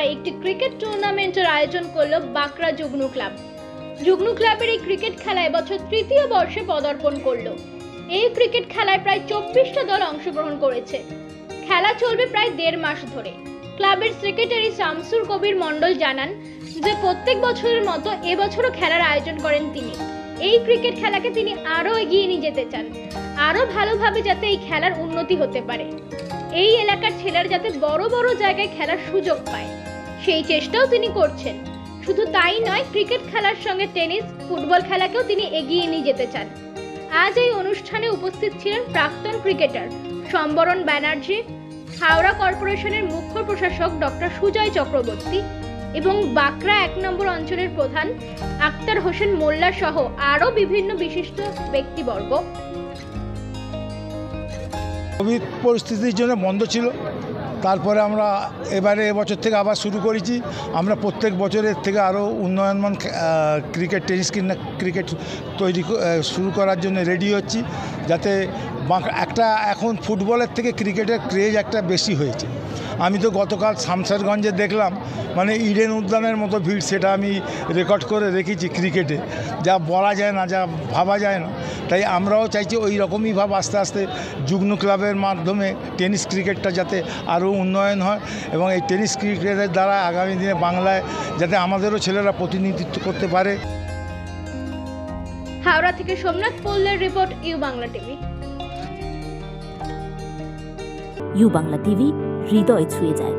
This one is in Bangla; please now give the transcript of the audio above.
হাওড়ায় একটি ক্রিকেট টুর্নামেন্টের আয়োজন করলো বাঁকড়া যুগ্নু ক্লাব। যুগ্নু ক্লাবের এই ক্রিকেট খেলা এবছর তৃতীয় বর্ষে পদার্পণ করলো। এই ক্রিকেট খেলায় প্রায় 24টা দল অংশগ্রহণ করেছে। খেলা চলবে প্রায় 1.5 মাস ধরে। ক্লাবের সেক্রেটারি শামসুর কবির মণ্ডল জানান যে প্রত্যেক বছরের মতো এবছরও খেলার আয়োজন করেন তিনি। এই ক্রিকেট খেলাকে তিনি আরো এগিয়ে নিয়ে যেতে চান, আরো ভালোভাবে যাতে এই খেলার উন্নতি হতে পারে, এই এলাকার ছেলেরা যাতে বড় বড় জায়গায় খেলার সুযোগ পায় সেই চেষ্টাও তিনি করছেন। শুধু তাই নয়, ক্রিকেট খেলার সঙ্গে টেনিস, ফুটবল খেলাকেও তিনি এগিয়ে নিয়ে যেতে চান। আজ এই অনুষ্ঠানে উপস্থিত ছিলেন প্রাক্তন ক্রিকেটার সম্বরণ ব্যানার্জি, হাওড়া কর্পোরেশনের মুখ্য প্রশাসক ডক্টর সুজয় চক্রবর্তী এবং বাঁকড়া 1 নম্বর অঞ্চলের প্রধান আক্তার হোসেন মোল্লা সহ আরও বিভিন্ন বিশিষ্ট ব্যক্তিবর্গ। কোভিড পরিস্থিতির জন্য বন্ধ ছিল, তারপরে আমরা এবছর থেকে আবার শুরু করেছি। আমরা প্রত্যেক বছরের থেকে আরও উন্নয়নমান ক্রিকেট, টেনিস কিংবা ক্রিকেট শুরু করার জন্য রেডি হচ্ছি, যাতে একটা এখন ফুটবলের থেকে ক্রিকেটের ক্রেজ একটা বেশি হয়েছে। আমি তো গতকাল শামশেরগঞ্জে দেখলাম, মানে ইডেন উদ্যানের মতো ভিড়, সেটা আমি রেকর্ড করে রেখেছি ক্রিকেটে, যা বলা যায় না, যা ভাবা যায় না। তাই আমরাও চাইছি ওই রকমই ভাব আস্তে আস্তে যুগ্নু ক্লাবের মাধ্যমে টেনিস ক্রিকেটটা যাতে আরও উন্নয়ন হয় এবং এই টেনিস ক্রিকেটের দ্বারা আগামী দিনে বাংলায় যাতে আমাদেরও ছেলেরা প্রতিনিধিত্ব করতে পারে। হাওড়া থেকে সোমনাথ পল্লের রিপোর্ট, U Bangla TV. U Bangla TV, হৃদয় ছুঁয়ে যায়।